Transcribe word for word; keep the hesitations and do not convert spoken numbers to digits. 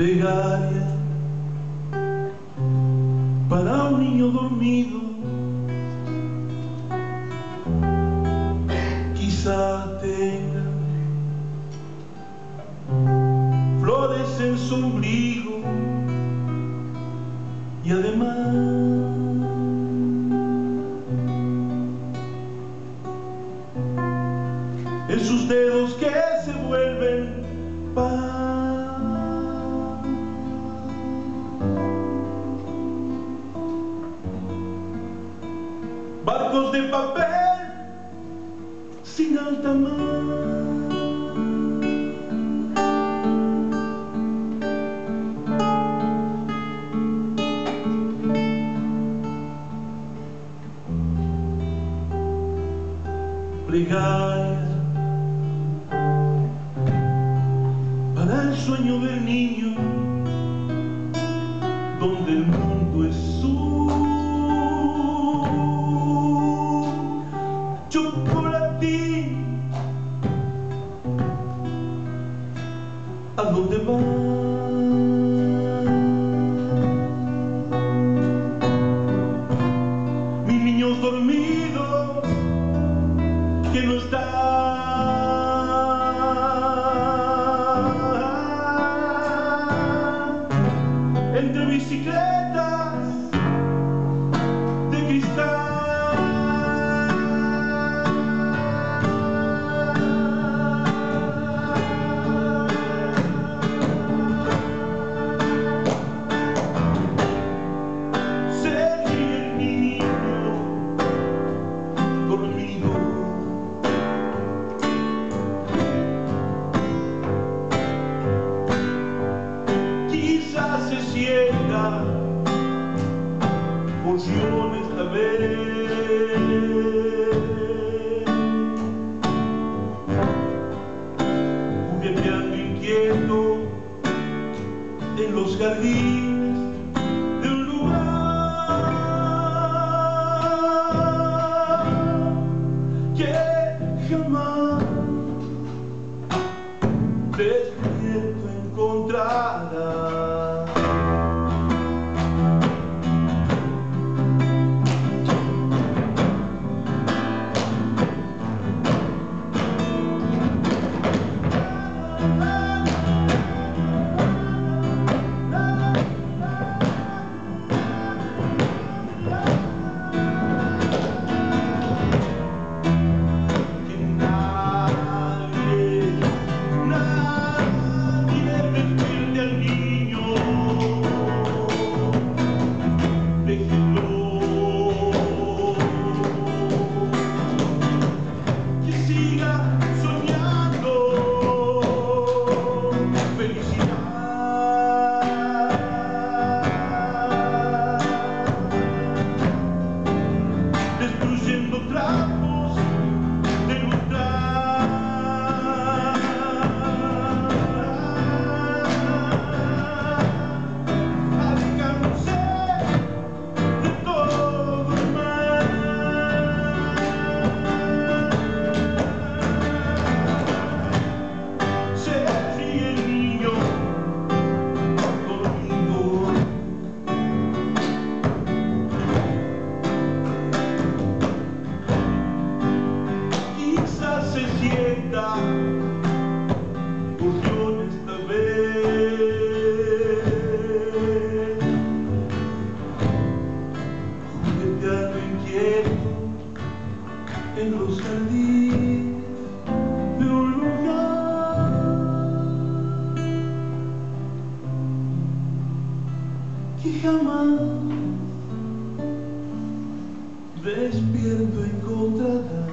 plegaria para un niño dormido. Quizá tenga flores en su ombligo y además en sus dedos que se vuelven pan. Barcos de papel sin alta mar. Plegaria para el sueño del niño, donde el mundo es su chocolatín. ¿A dónde va? Mis niños dormidos que no están entre bicicletas de cristal. Porción esta vez, jugueteando inquieto en los jardines de un lugar que jamás despierto encontrará. En los jardines de un lugar que jamás despierto encontrará.